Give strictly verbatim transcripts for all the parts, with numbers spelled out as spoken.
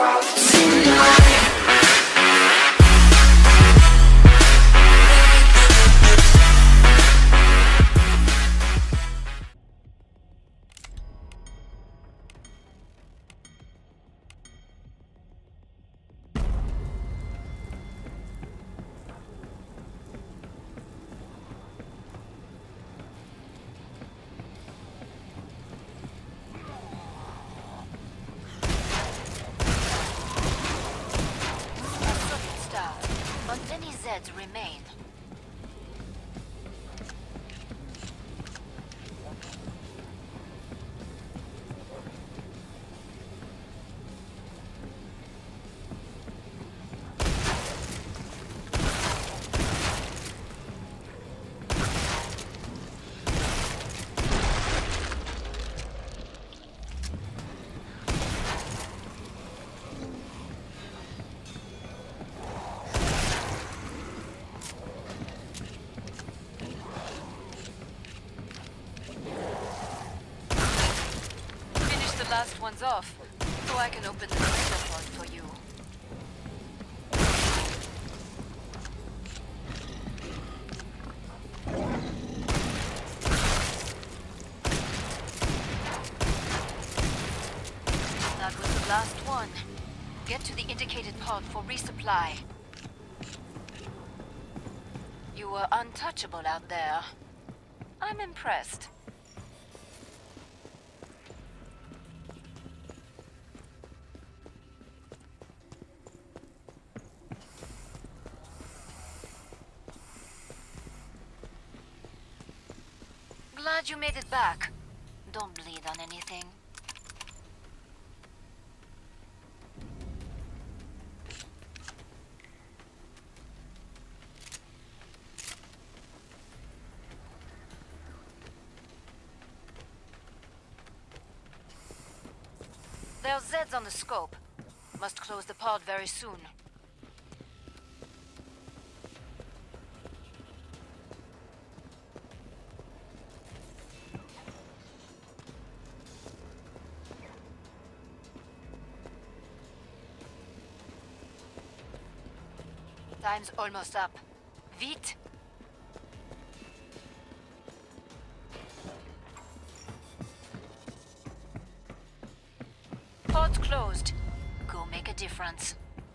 Remain. Last one's off, so I can open the window pod for you. That was the last one. Get to the indicated pod for resupply. You were untouchable out there. I'm impressed. Glad you made it back. Don't bleed on anything. There are Zeds on the scope. Must close the pod very soon. Time's almost up. Vite! Pod's closed. Go make a difference.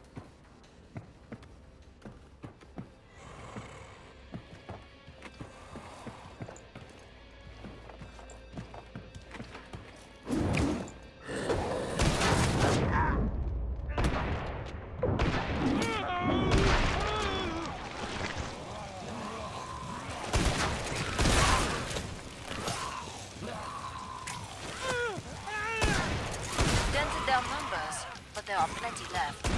Their numbers, but there are plenty left.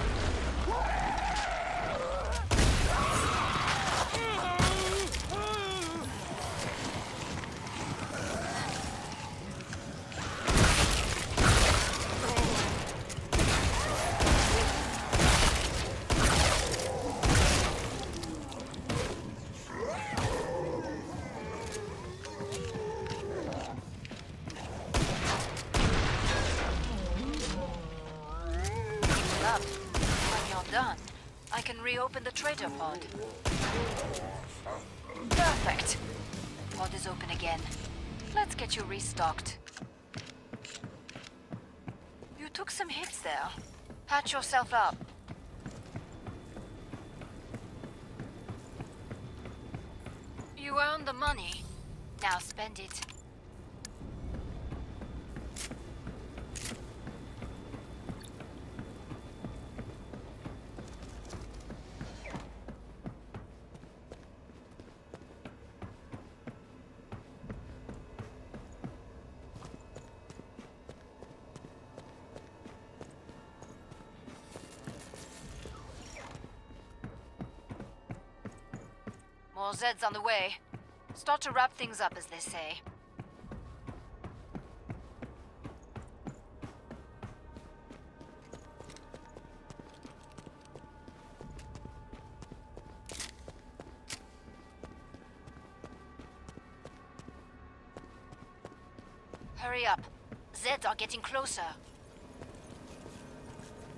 Done. I can reopen the trader pod. Perfect. Pod is open again. Let's get you restocked. You took some hits there. Patch yourself up. You earned the money. Now spend it. More Zeds on the way. Start to wrap things up, as they say. Hurry up. Zeds are getting closer.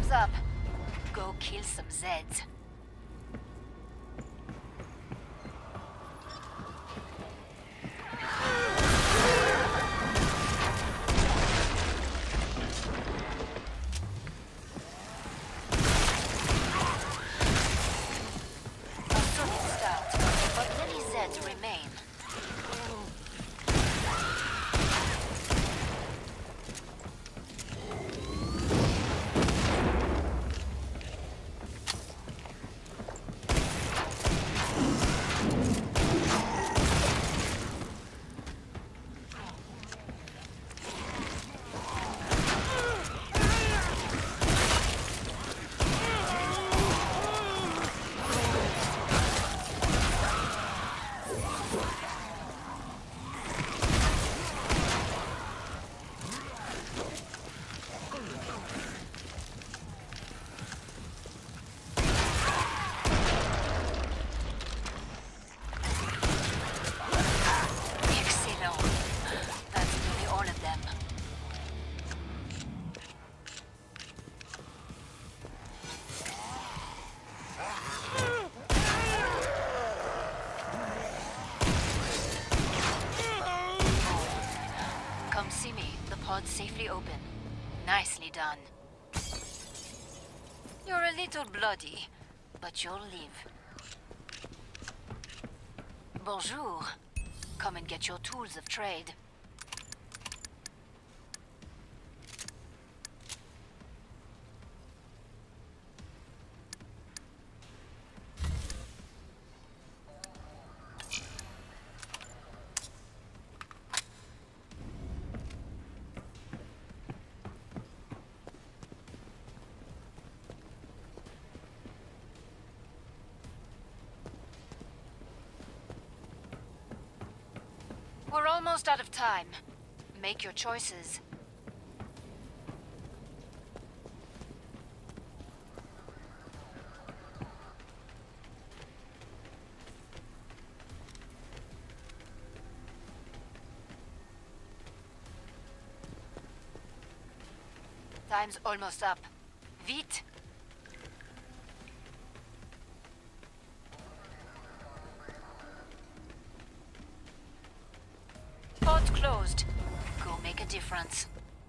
things up. Go kill some Zeds. A solid start, but many Zeds remain. See me. The pod's safely open. Nicely done. You're a little bloody, but you'll live. Bonjour. Come and get your tools of trade. We're almost out of time. Make your choices. Time's almost up. Vite! Pod's closed. Go make a difference.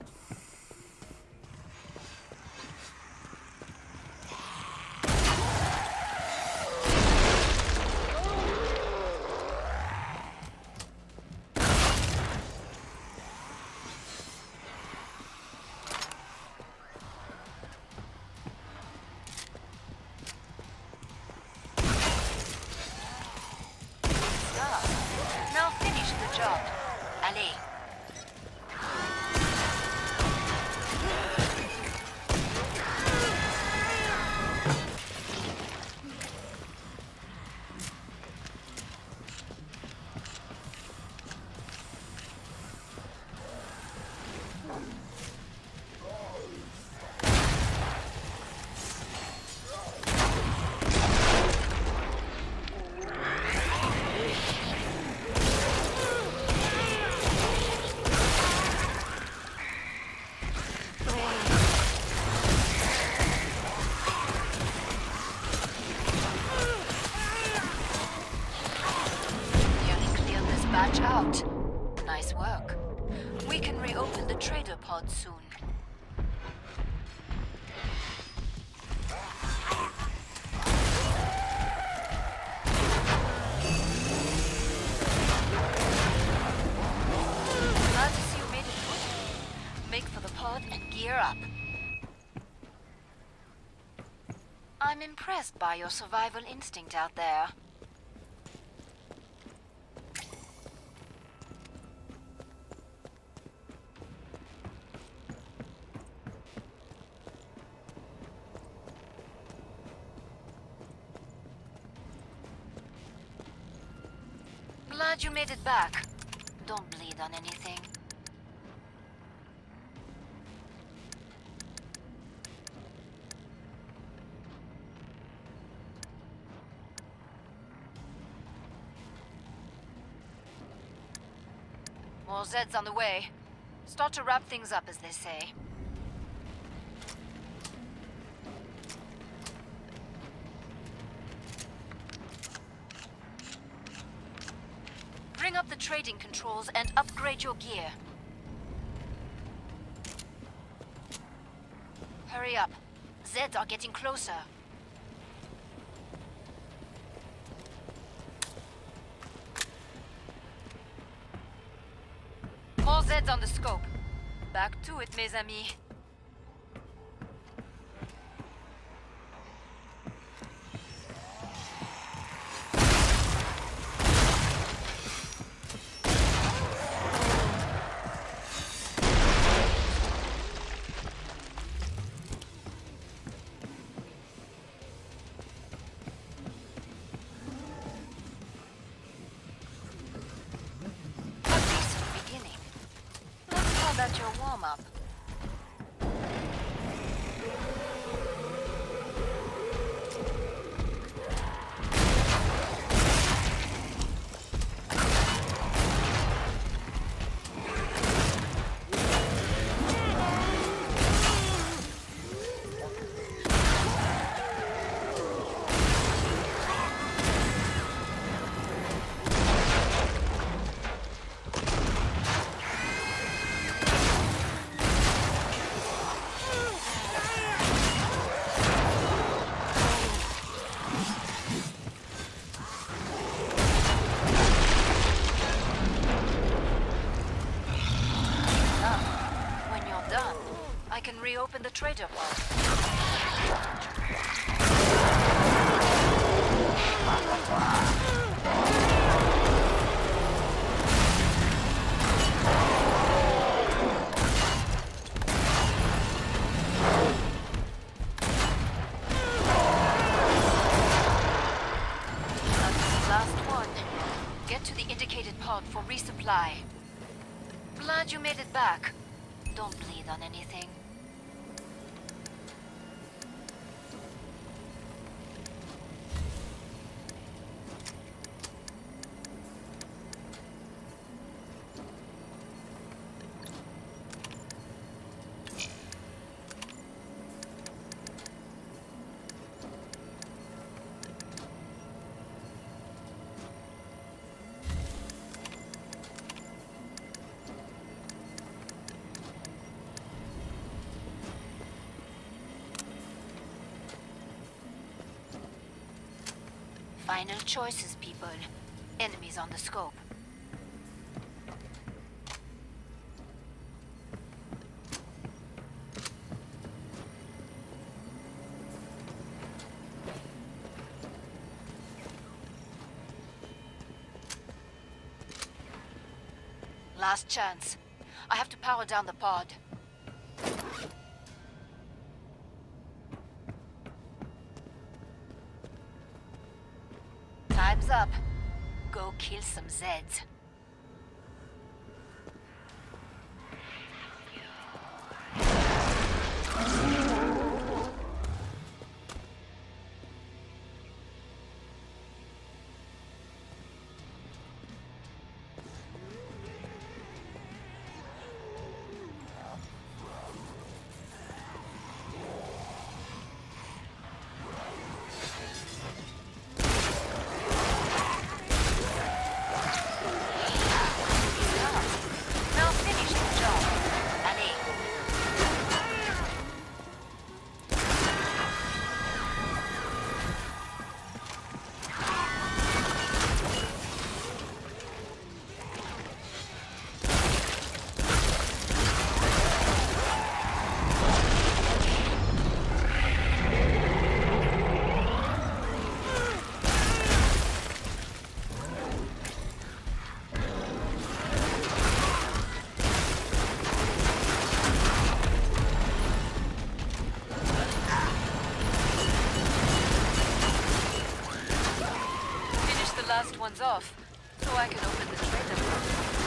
Now finish the job. Allez. Batch out. Nice work. We can reopen the trader pod soon. Glad to see you made it good. Make for the pod and gear up. I'm impressed by your survival instinct out there. Glad you made it back. Don't bleed on anything. More Zeds on the way. Start to wrap things up, as they say. up the trading controls and upgrade your gear. Hurry up. Zeds are getting closer. More Zeds on the scope. Back to it, mes amis. That's your warm-up. I can reopen the trader pod. That's the last one. Get to the indicated pod for resupply. Glad you made it back. Don't bleed on anything. Final choices, people. Enemies on the scope. Last chance. I have to power down the pod. Time's up. Go kill some Zeds. Last one's off, so I can open the trader pod.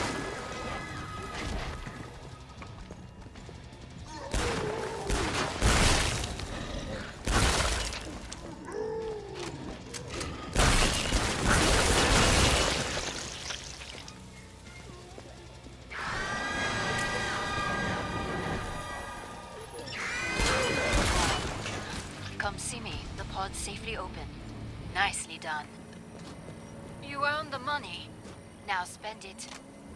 Come see me. The pod's safely open. Nicely done. You earned the money. Now spend it.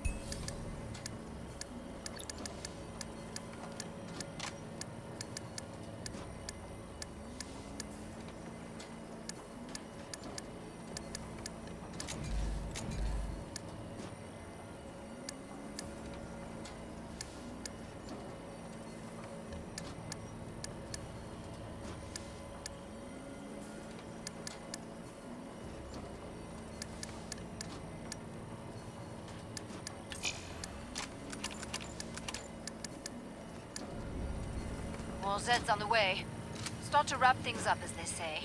More Zeds on the way. Start to wrap things up, as they say.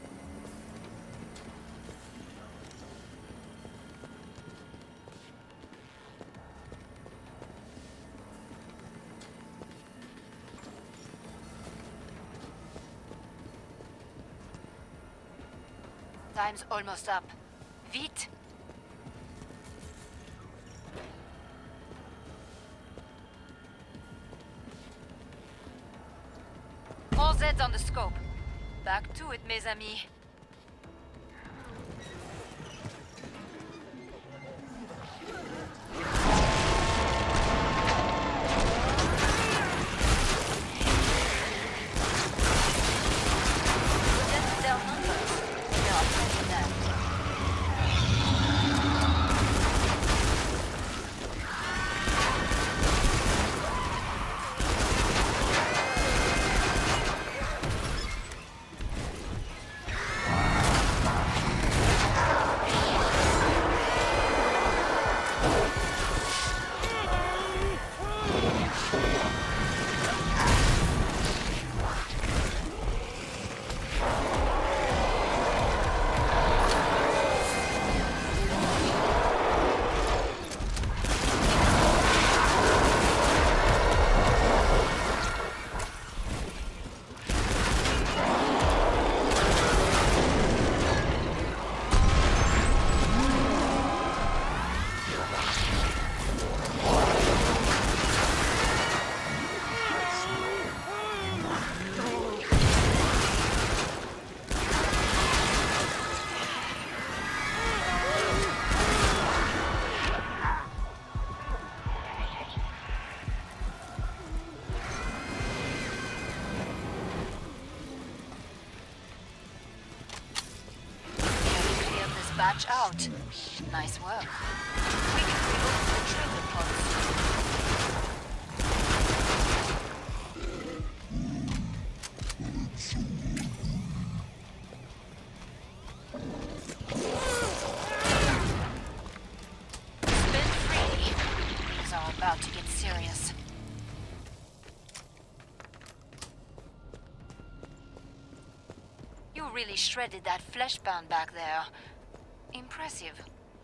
Time's almost up. Vite! More Zeds on the scope. Back to it, mes amis. Batch out. Nice work. We can reload the trigger pods. Spin free. Things are about to get serious. You really shredded that fleshbound back there. Impressive.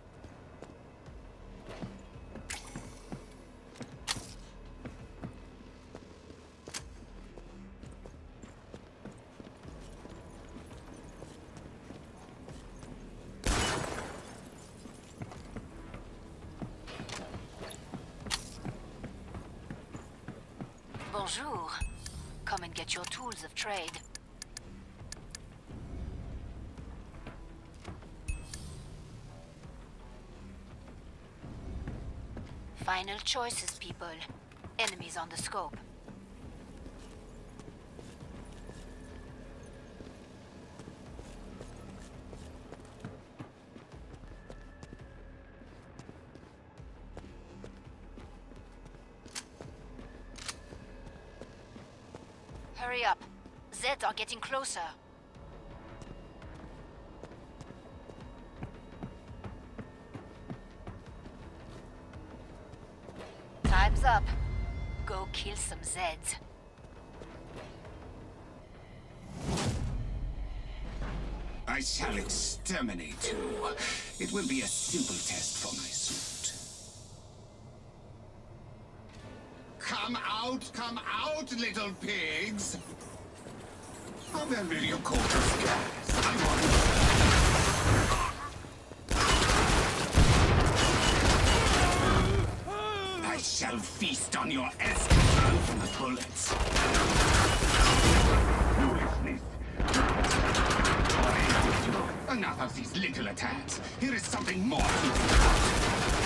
Bonjour. Come and get your tools of trade. Final choices, people. Enemies on the scope. Hurry up. Zeds are getting closer. Time's up. Go kill some Zeds. I shall exterminate you. It will be a simple test for my suit. Come out, come out, little pigs! How well will you coat us gas? I want... I shall feast on your escapade from the bullets. Foolishness. Enough of these little attacks. Here is something more to think about.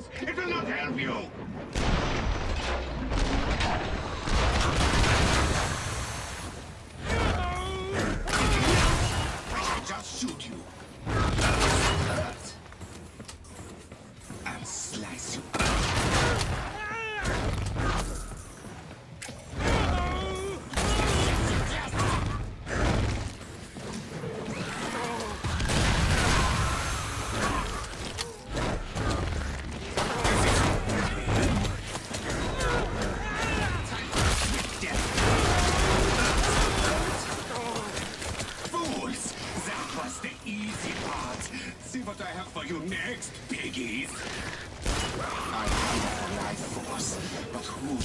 hands. It will not help you. I can just shoot you. And slice you. See what I have for you next, piggies. I have a life force, but who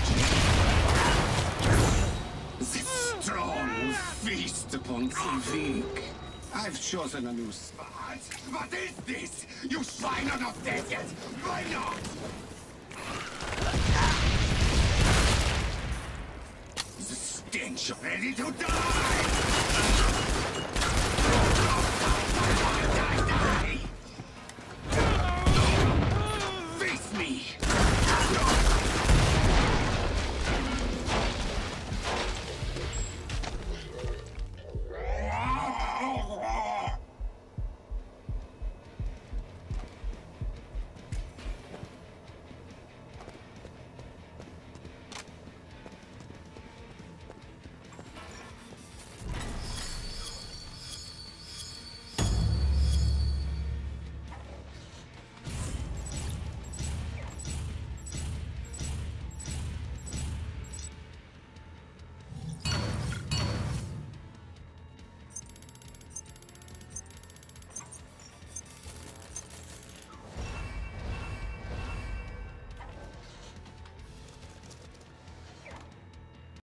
will this strong feast upon Trivik? I've chosen a new spot. What is this? You swine are not dead yet. Why not? The stench ready to die!